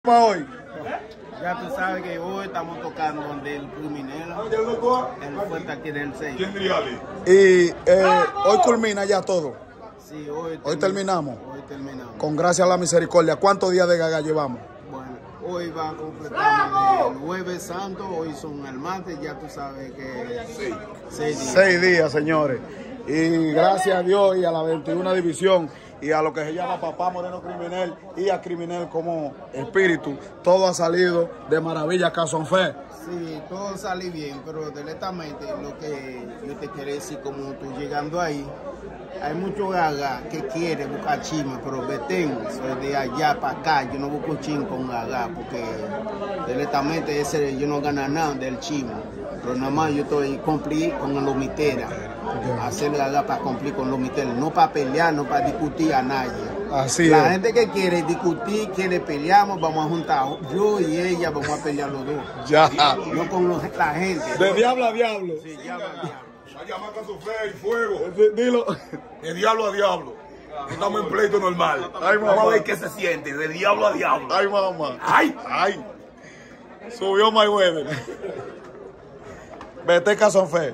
para hoy? Ya tú sabes que hoy estamos tocando donde el criminal, el fuerte aquí del 6. Y hoy culmina ya todo. Sí, hoy terminamos. Hoy terminamos. Con gracia a la misericordia. ¿Cuántos días de Gaga llevamos? Bueno, hoy va a completar el Jueves Santo, hoy son el martes, ya tú sabes que 6 días. 6 días, señores. Y gracias a Dios y a la 21 división y a lo que se llama Papá Moreno Criminal y a Criminal como espíritu, todo ha salido de maravilla, Casón Fe. Sí, todo sale bien, pero directamente lo que yo te quiero decir, como tú llegando ahí, hay mucho gaga que quiere buscar chisme, pero Betén, soy de allá para acá, yo no busco chisme con gaga, porque directamente ese yo no gano nada del chisme, pero nada más yo estoy cumplir con los miteras, hacer gaga para cumplir con los miteras, no para pelear, no para discutir a nadie. Así la es. gente que quiere discutir, quiere peleamos, vamos a juntar yo y ella, vamos a pelear los dos. Ya. No con la gente. De diablo a diablo. Sí, diablo a diablo. Va a llamar a su fe y fuego. Dilo. De diablo a diablo. Estamos en pleito normal. Ay, mamá. Vamos a ver qué se siente. De diablo a diablo. Ay, mamá. Ay. Ay. Subió Mayweather. Vete, Casón Fe.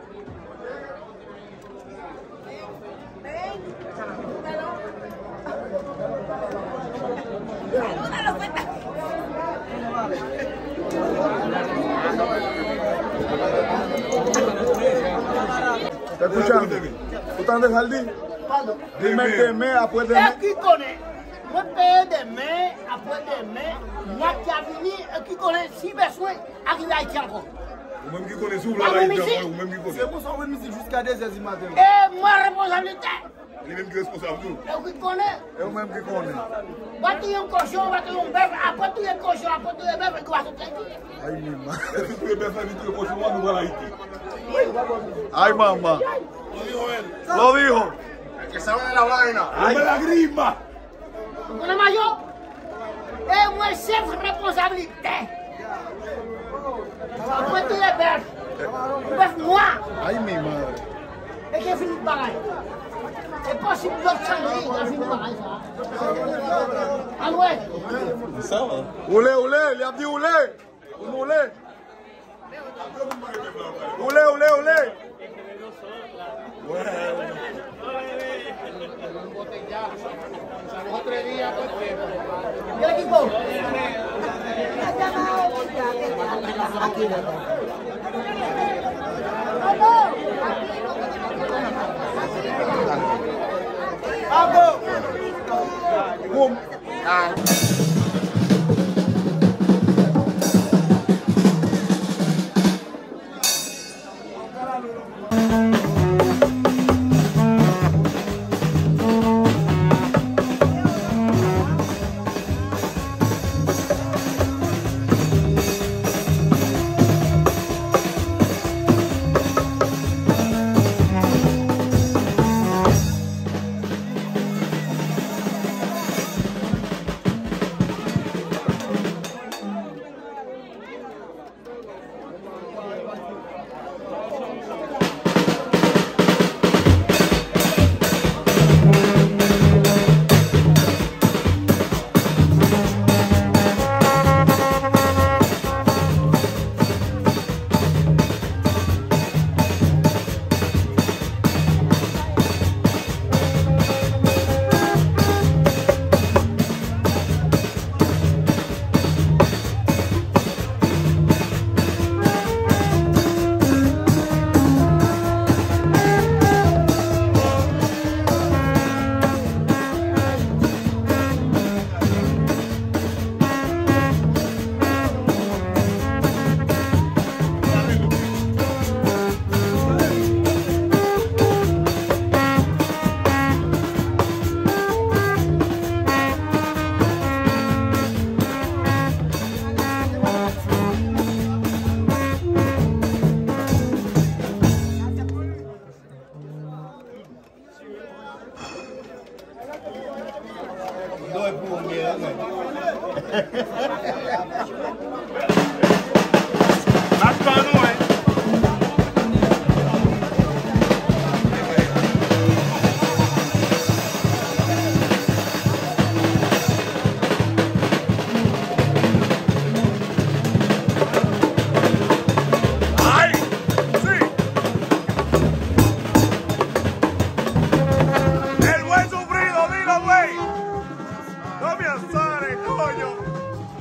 ¿Te escuchando? ¿Tú estás en el jardín? Dime de mes, después de mes. Qui connaît, moi paye des mains, après des mains, moi qui a venu, qui connaît si besoin, arrive à Haïti encore. Un même qui connaît sous la laïque, un même qui connaît. C'est pour ça qu'on est jusqu'à 2h du matin. Et moi, responsabilité, Il est même qui est responsable tout. et qui connaît, É o mesmo que come. va te un cochon, va te un bœuf, après tu es cochon, après tu es bœuf, et tu vas te traiter. Ay, mi madre. Est-ce que tu es personne qui est possible de voir Haïti? Ay, mamá. Lo dijo. El que sabe de la vaina. ¡Ay, la grima! Tu connais ma yo? Et moi, chef responsabilité. Après tu es bœuf, bœuf noir, Ay, mi madre. et qui finit pareil. C'est possible d'autres sangliers, qui a fini pareil, ça. Ah ouais? Ule, ule, le abdi ule. Un ule. Ule, ule, ule. ¿Qué equipo?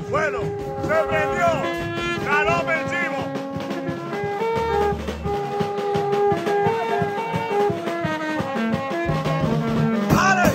Bueno, se prendió. Ganó Benchimo. ¡Dale!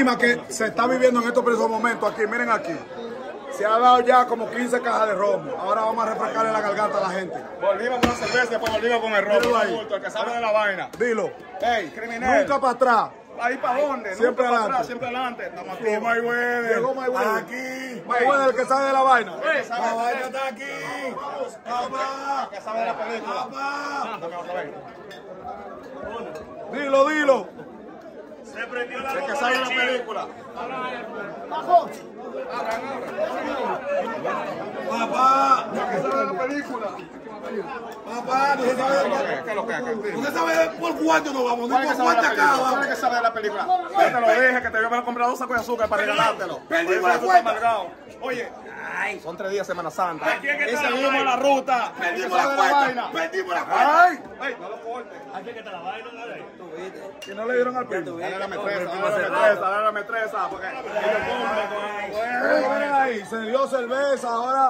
clima que se está viviendo en estos precisos momentos aquí, miren aquí. Se ha dado ya como 15 cajas de romo. Ahora vamos a refrescarle la garganta a la gente. Volvimos con la cerveza, después volvimos con el romo. El que sabe de la vaina. Dilo. Ey, criminal. Nunca para atrás. ¿Ahí para dónde? Siempre Nunca adelante. para atrás, siempre adelante. Estamos aquí. Mayweather. Llegó Mayweather. Aquí. Mayweather, el que sabe de la vaina. La vaina está aquí. Papá. El que sabe de la película. Papá. Dame otra vez. Dilo, dilo. Se prendió la el que sabe de la película. Bajo. Papá. El que sabe de la película. Papá, ¿usted sabe? ¿Qué es lo que es? ¿Usted sabe por cuánto nos vamos? ¿Cuál es ¿Por que sabe de la cuánta película? caja? ¿Cuál es que sabe de la película? Yo te lo dije, que te iba a comprar 2 sacos de azúcar para regalártelo. Perdimos Por la eso tú cuenta. estás amargado. Oye, son 3 días de Semana Santa. Aquí es que Y está la seguimos vaina. la ruta. Perdimos Que la sabe de cuenta. vaina. Perdimos la cuenta. Ay, ay, no lo cortes. Que no le dieron al primo. Dale la metresa, dale la metresa, porque Miren ahí, se dio cerveza, ahora.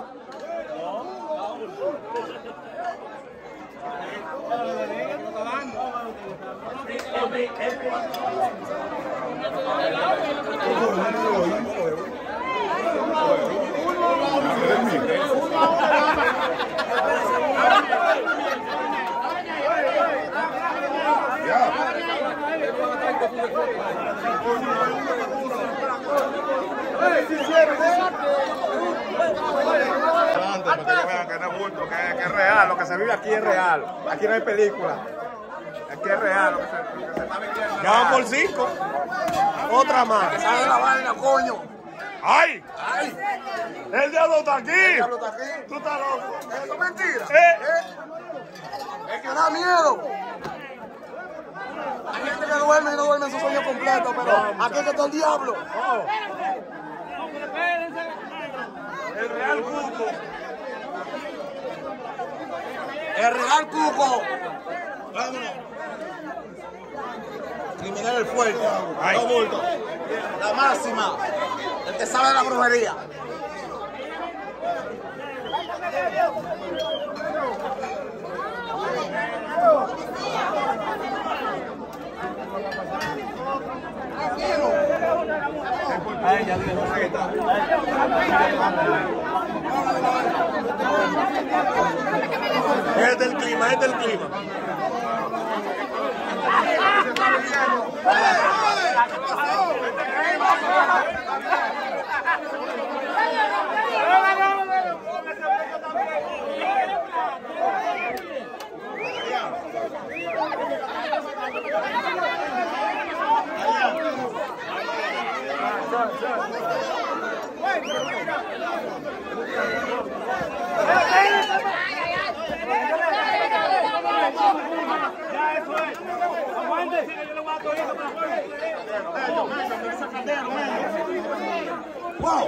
adelante, para que ellos vean que no es bulto, que es real, lo que se vive aquí es real. Aquí no hay película. Aquí es real, lo que se está viviendo. Ya van por 5. Otra más. ¿Sabe la vaina, coño? ¡Ay! ¡Ay! ¡El diablo está aquí! ¿El diablo está aquí? ¡Tú estás loco! ¿Eso es mentira? ¡Eh! Es que da miedo. Hay gente que duerme y no duerme en su sueño completo, pero aquí es que está el diablo. ¡El Real Cuco! El Real Cuco. Vámonos. Criminal el fuerte. Ay. No bulto. La máxima. El que sabe de la brujería. Es del clima, es del clima. ¡Wow!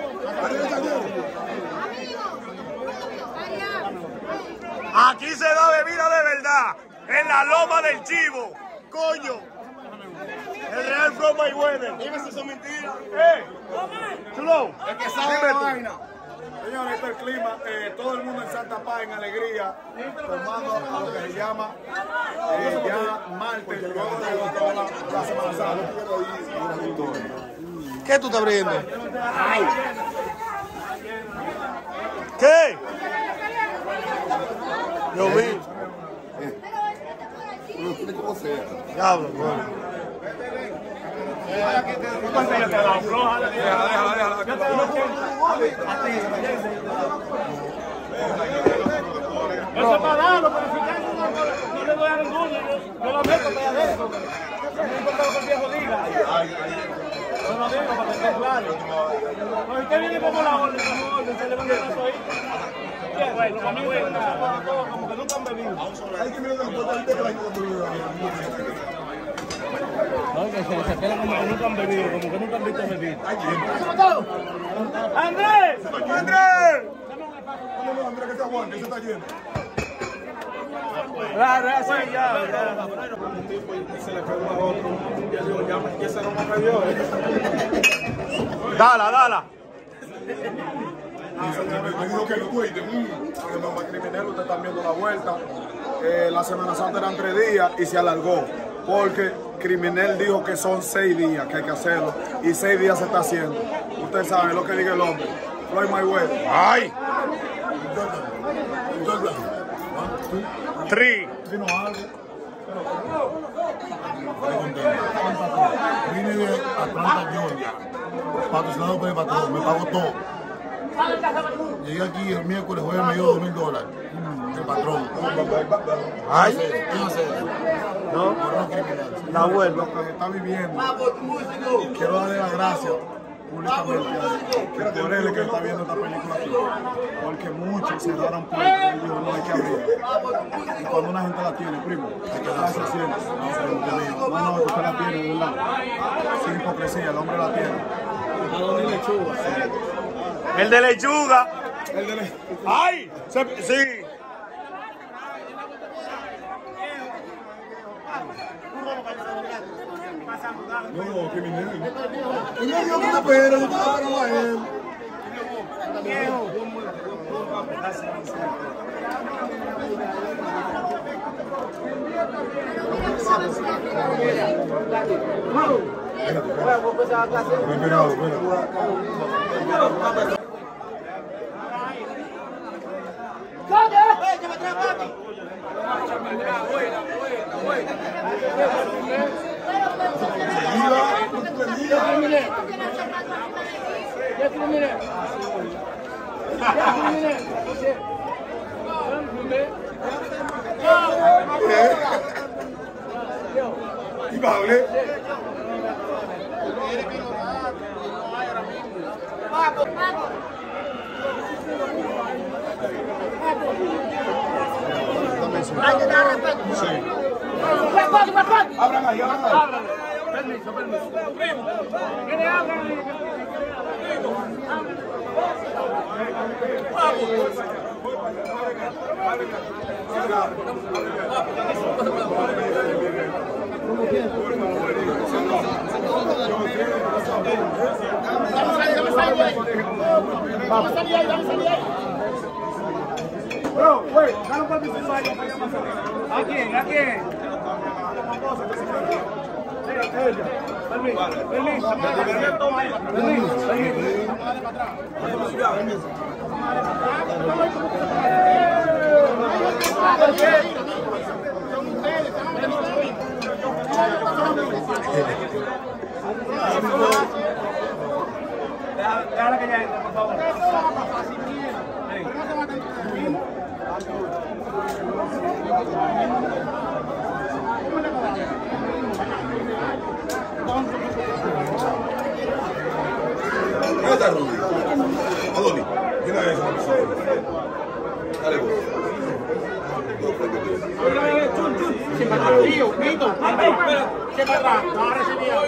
Aquí se da bebida de verdad. En la loma del chivo. Coño. El Real from Mayweather. Dime si son mentiras. Chulo. El que sabe de la vaina. Señores, este es el clima. Todo el mundo en Santa Paz, en alegría, tomando a lo que se llama ya martes, luego de toda la Semana Santa. ¿Qué tú estás abriendo? ¿Qué? Yo vi. Diablo, coño. Eso es para darlo, pero si ya no le doy a ninguno, yo lo meto para adentro. No me importa lo que el viejo diga. Yo lo digo para que esté claro. Pero usted viene como la orden, se le van a dar eso ahí. Bueno, para mí, como que nunca han bebido. No, que se quedan como que nunca han bebido, como que nunca han visto beber. ¡Andrés! ¡Andrés! Andrés, que se aguante, eso está lleno. Claro, sí, ya. Se le pegó a otro. Yo digo, ya ese no me dio. Dala. Me dijo que no cuide. Criminal, ustedes están viendo la vuelta. La Semana Santa eran 3 días y se alargó. Porque Criminel dijo que son 6 días que hay que hacerlo y 6 días se está haciendo. Usted sabe lo que diga el hombre. Floyd Mayweather. ¡Ay! 3. Vine de Atlanta, Georgia, patrocinado por el patrón, me pagó todo. Llegué aquí el miércoles, jueves me dio $2,000. El patrón. ¡Ay! ¿Quién hace eso? ¿No? Por criminal. La abuela, lo que está viviendo. Quiero darle las gracias públicamente que por él que está viendo esta película aquí. Porque muchos cerraron puertas y dijeron no hay que abrir. Y cuando una gente la tiene, primo, hay que darse siempre. No, usted la tiene, de verdad. Sin hipocresía, el hombre la tiene. El de lechuga. El de ¡Ay! Sí. No, criminal. Y no, yo no te espero, yo te espero a él. Y Pablo. Abran ahí, abran ahí. Permiso. ¿Quién le habla? Vamos a salir ahí. Bro, güey, dale un permiso para allá. ¿A quién? Permiso. Déjala que ya entre, por favor. ¿Dónde está Rudy? ¿A dónde? ¿Quién es esa persona? Dale vos. Se para atrás, tío, Nito. Se para atrás, no ha recibido.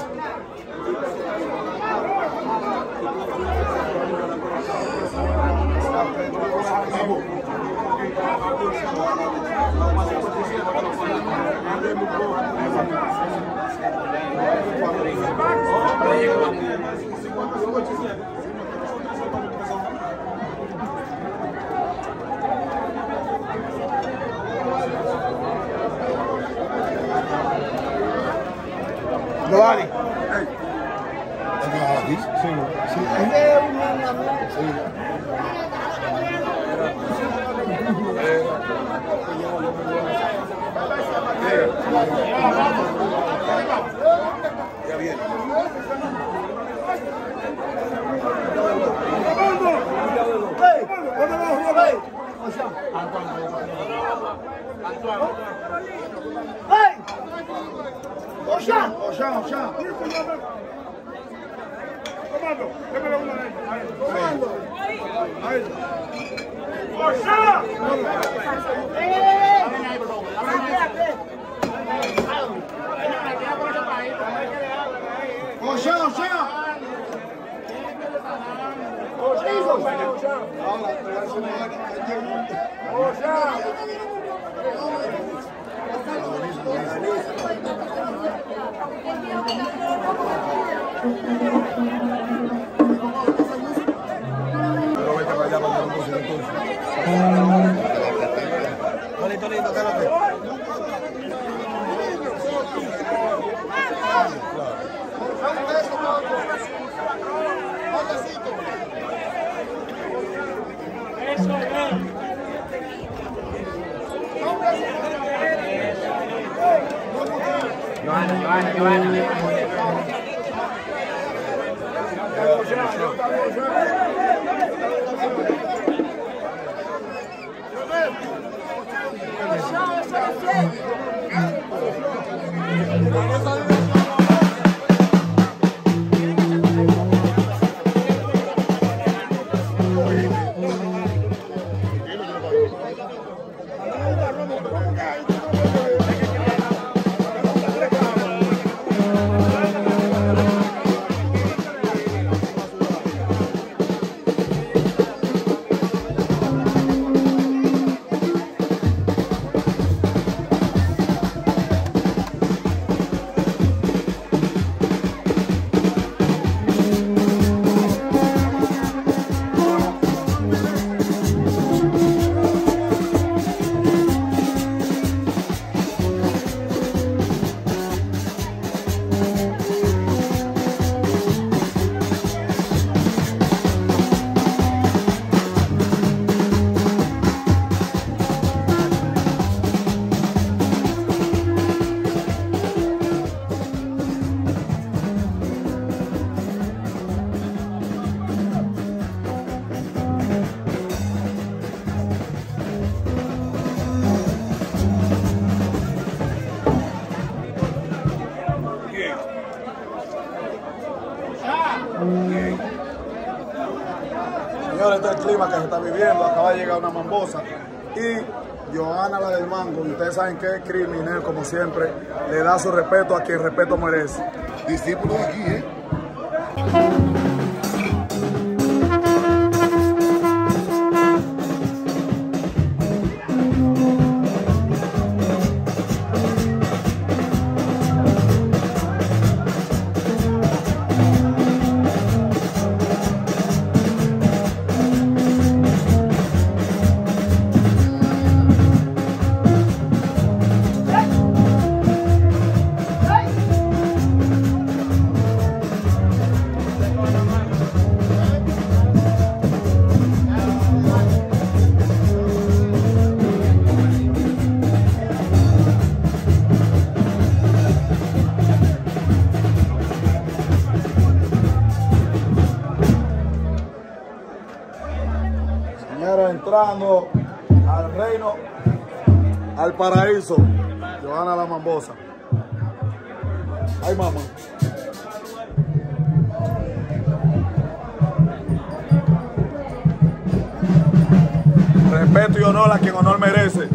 Giovanni. ¿Aquí? Sí. Ya viene. Ocean. Comando, démelo una vez. Ahí. Pero vete para allá para el negocio entonces. Tolito, ¿qué es lo que? Señores, este es el clima que se está viviendo. Acaba de llegar una mambosa. Y Johanna, la del mango, y ustedes saben que Criminel, como siempre, le da su respeto a quien respeto merece. Discípulo de aquí, ¿eh? Entrando al reino, al paraíso, Johanna la Mambosa. Ay, mamá. Respeto y honor a quien honor merece.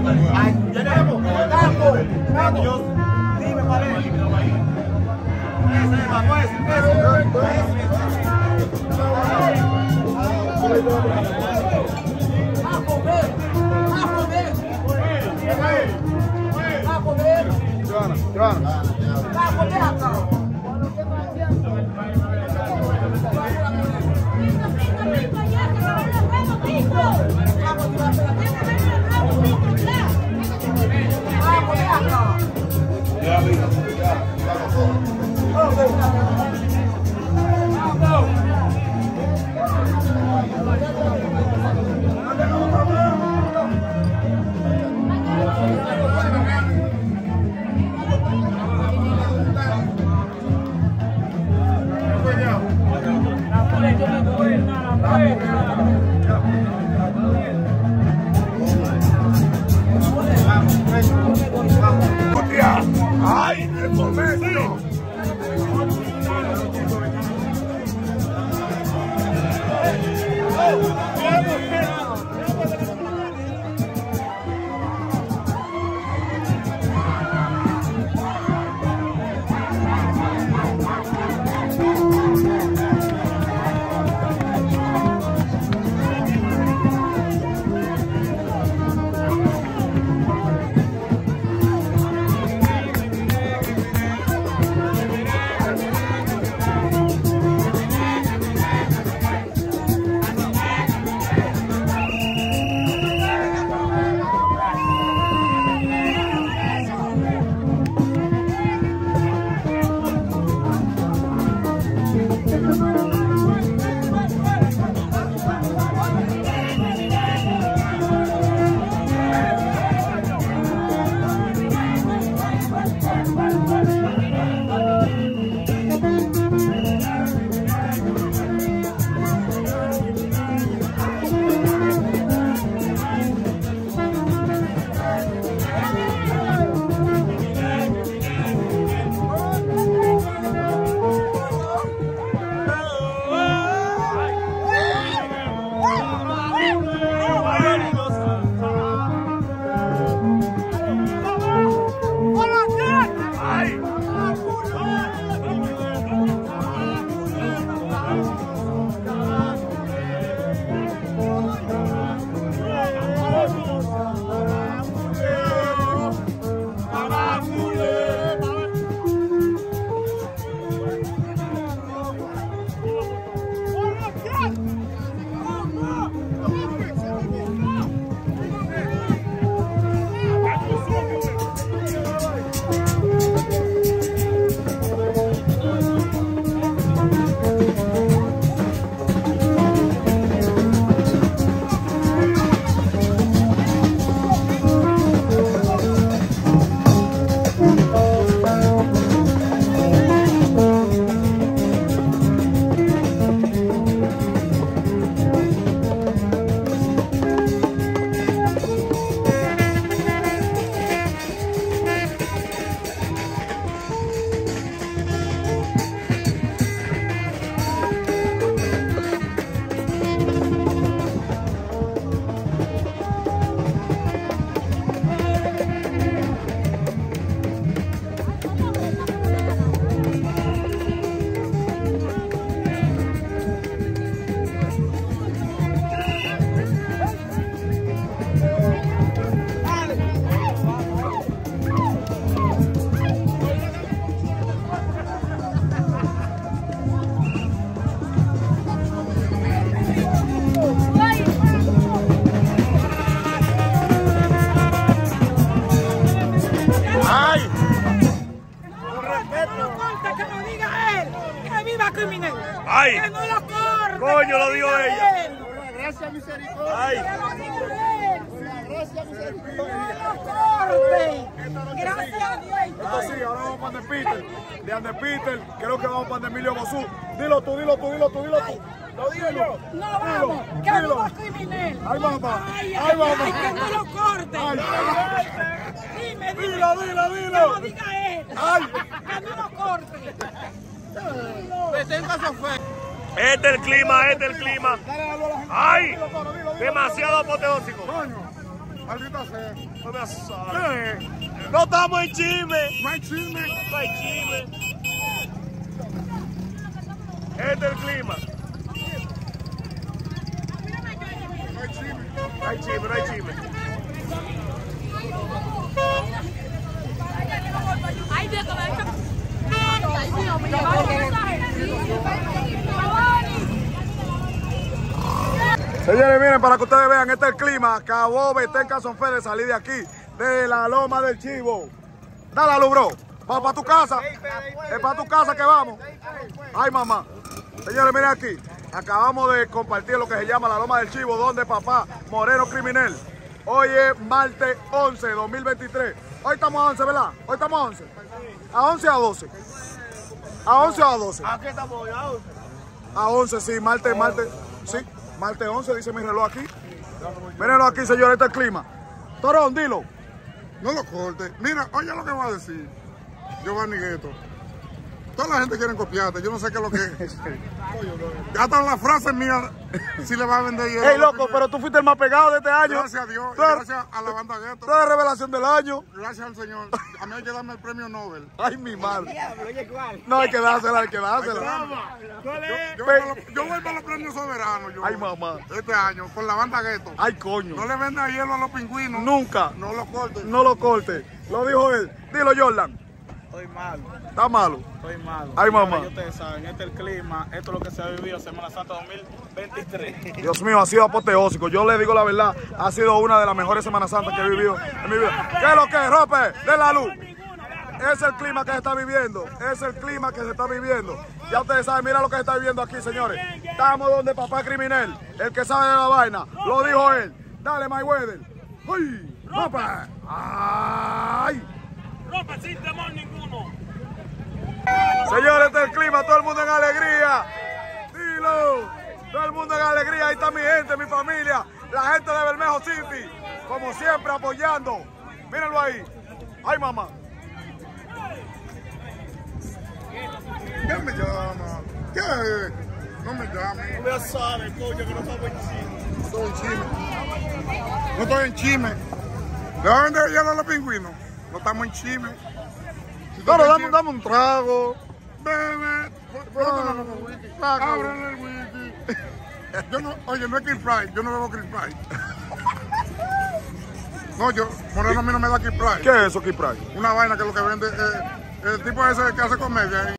Dime cuál es. Ese, vamos, ese. Joana. ¡Ay, el comercio! ¡Ay! ¡Que no lo corte! ¡Coño, lo dio ella! Gracias, misericordia. ¡Ay! Gracias, misericordia. ¡No lo corte! Gracias a Dios. Esto sí, ahora vamos para de Peter. De Ande Peter, creo que vamos para de Emilio Bosú. Dilo tú. Lo digo yo. No vamos, que no va criminal. Ay, mamá. Ay, mamá. que no lo corte. Dime. Dilo. Que lo diga él. Ay. Que no lo corte. Este es el clima. ¡Ay! Demasiado apoteósico. Coño. Maldita sea. No me asabe. No estamos en chisme. No hay chisme. No hay chisme. Este es el clima. No hay chisme. No hay chisme, no hay chisme. Ay, Dios, Señores, miren, para que ustedes vean, este es el clima. Acabó Betén Casonfe de salir de aquí, de la Loma del Chivo. Dale a luz, bro. Vamos para tu casa. Es para tu casa que vamos. Ay, mamá. Señores, miren aquí. Acabamos de compartir lo que se llama la Loma del Chivo, donde papá Moreno Criminel. Hoy es martes 11, 2023. Hoy estamos a 11, ¿verdad? Hoy estamos a 11. ¿A 11 o a 12? ¿A 11 o a 12? ¿A qué estamos hoy? ¿A 11? A 11, sí, martes. Sí, martes 11, dice mi reloj aquí. Mírenlo aquí, señores, este es el clima. Torón, dilo. No lo cortes. Mira, oye lo que va a decir Giovanni Gueto. Toda la gente quiere copiarte, yo no sé qué es lo que es. Hasta las frases mías, si le va a vender hielo. Ey, loco, pero tú fuiste el más pegado de este año. Gracias a Dios, y gracias a la banda Gueto. Toda revelación del año. Gracias al Señor. A mí hay que darme el premio Nobel. Ay, mi madre. No, hay que dársela, hay que dársela. Yo voy para los premios soberanos. Ay, mamá. Este año, con la banda Gueto. Ay, coño. No le venda hielo a los pingüinos. Nunca. No lo cortes. No lo corte. Lo dijo él. Dilo, Jordan. Estoy malo, Está malo. estoy malo. Ay, mamá. Ya ustedes saben, este es el clima, esto es lo que se ha vivido Semana Santa 2023. Dios mío, ha sido apoteósico. Yo le digo la verdad, ha sido una de las mejores Semanas Santas que he vivido en mi vida. ¿Qué es lo que es, Rope? De la luz. Es el clima que se está viviendo. Es el clima que se está viviendo. Ya ustedes saben, mira lo que se está viviendo aquí, señores. Estamos donde papá Criminel, el que sabe de la vaina. Lo dijo él. Dale, Mayweather. ¡Uy! ¡Rope! ¡Ay! Ropa sin temor ninguno. Señores, este es el clima, todo el mundo en alegría. Dilo. Todo el mundo en alegría. Ahí está mi gente, mi familia. La gente de Bermejo City. Como siempre, apoyando. Mírenlo ahí. Ay, mamá. ¿Quién me llama? ¿Qué? No me llame. No me asabe, coño, que no estamos en chisme. No estoy en chisme. No estoy en chisme. ¿Le va a vender hielo a los pingüinos? No estamos en chisme. Si Pero estás en dame un trago. Bebe. Ábrele el whisky. Yo no, oye, no es Kill Pride. Yo no bebo Kill Pride. No, Moreno a mí no me da Kill Pride. ¿Qué es eso, Kipride? Una vaina que lo que vende el tipo ese que hace comedia.